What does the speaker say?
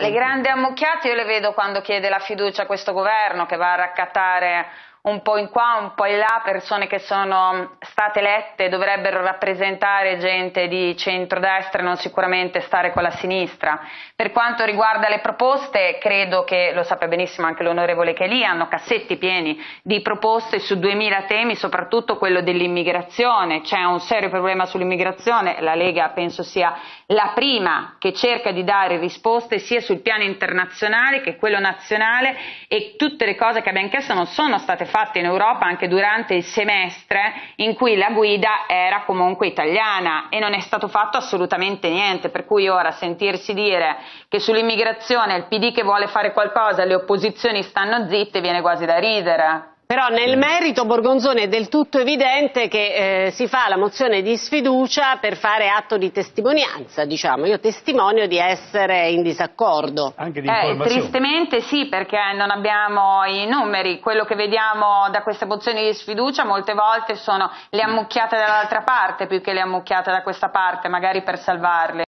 le grandi ammucchiate io le vedo quando chiede la fiducia a questo governo, che va a raccattare un po' in qua, un po' in là, persone che sono state elette, dovrebbero rappresentare gente di centrodestra e non sicuramente stare con la sinistra. Per quanto riguarda le proposte, credo che, lo sappia benissimo anche l'onorevole Cheli, hanno cassetti pieni di proposte su 2000 temi, soprattutto quello dell'immigrazione. C'è un serio problema sull'immigrazione, la Lega penso sia la prima che cerca di dare risposte sia sul piano internazionale che quello nazionale, e tutte le cose che abbiamo chiesto non sono state fatte in Europa anche durante il semestre in cui la guida era comunque italiana, e non è stato fatto assolutamente niente, per cui ora sentirsi dire che sull'immigrazione il PD che vuole fare qualcosa, le opposizioni stanno zitte, viene quasi da ridere. Però nel merito, Borgonzoni, è del tutto evidente che si fa la mozione di sfiducia per fare atto di testimonianza, diciamo. Io testimonio di essere in disaccordo. Anche di informazione. Tristemente sì, perché non abbiamo i numeri. Quello che vediamo da queste mozioni di sfiducia molte volte sono le ammucchiate dall'altra parte più che le ammucchiate da questa parte, magari per salvarle.